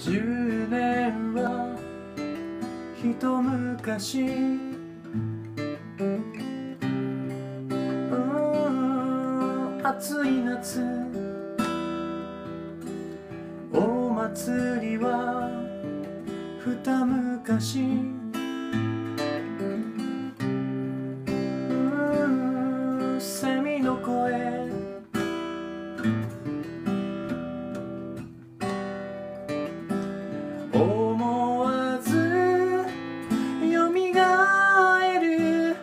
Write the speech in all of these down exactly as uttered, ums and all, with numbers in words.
じゅうねんは一昔、うん暑い夏、お祭りは二昔、うんセミの声、思わずよみがえる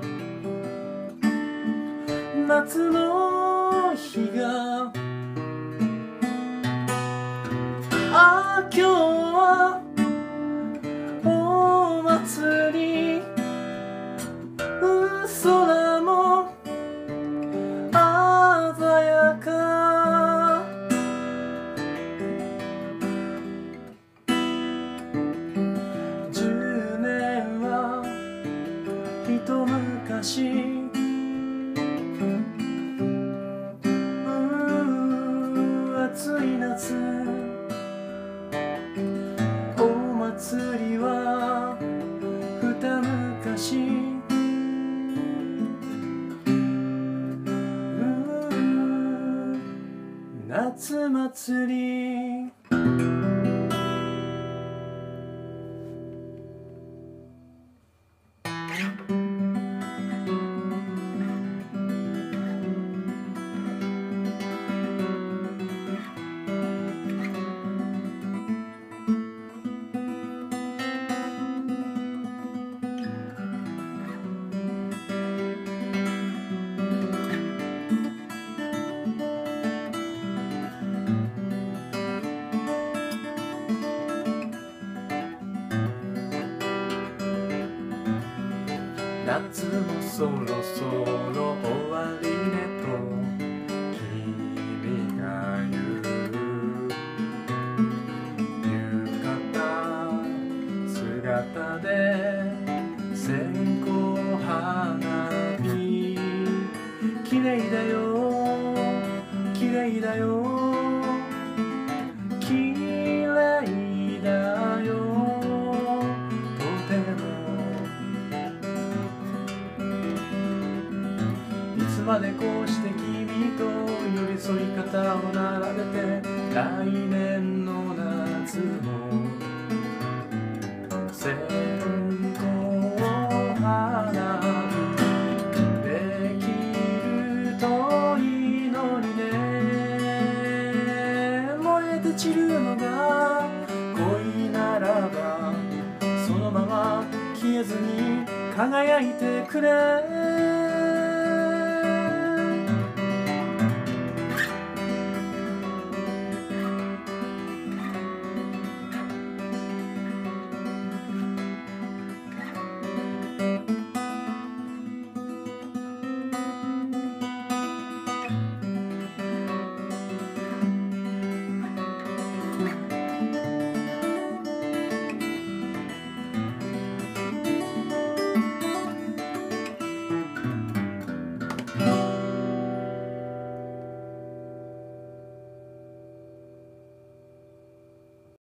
夏の日が、ああ今日はお祭り、空も鮮やか、じゅうねんは一昔、うん暑い夏、お祭りは二昔、うん夏祭り。夏もそろそろ終わりねと君が言う、浴衣姿で線香花火、綺麗だよ綺麗だよ綺麗だよ、とてもいつまでこうして君と寄り添い肩を並べて、来年の夏も線香花火できるといいのにね。燃えて散るのが恋ならば、そのまま消えずに輝いてくれ。